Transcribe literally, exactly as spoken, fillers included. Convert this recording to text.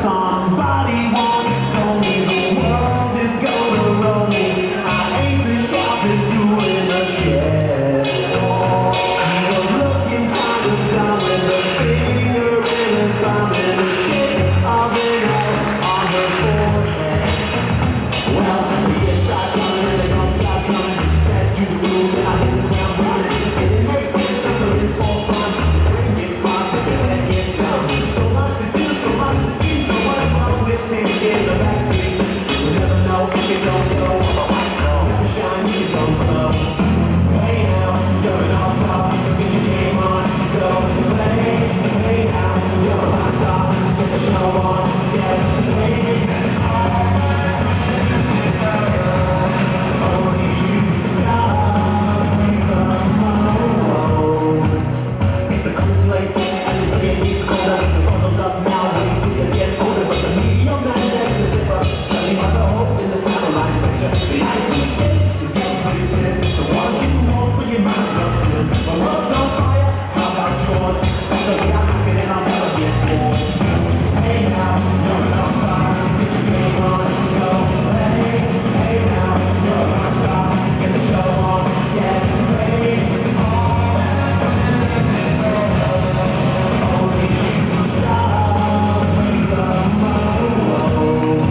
somebody once told me the world is gonna roll me. I ain't the sharpest tool in the shed. She was looking kind of dumb with a finger in her thumb and the shape of an L on her forehead. Well, the years start coming and they don't stop coming. Back to the rules and I hit the ground running. And it makes sense not to live for fun. The brain gets smart but your head gets dumb. So much to do, so much to see, so much fun with things in the back streets. You never know if you don't go. Never shine if you don't glow. Hey now, you're an all-star. Get your game on, go play. Hey now, you're a rock star. Get the show on, get paid. Only shooting stars make the mold. It's a cool place, and the skin gets colder. You're bundled up now, wait till you get older. But the medium man begs to differ, judging by the hope in the satellite picture. The ice in the skin is getting pretty thin. The water's getting warm, so you might as well swim. My world's on fire, how about yours? That's the way I like it, and I'll never get bored. Hey now, you're an all-star. Get your game on, go play. Hey now, you're a rock star. Get the show on, get paid. Only shooting stars make the mold.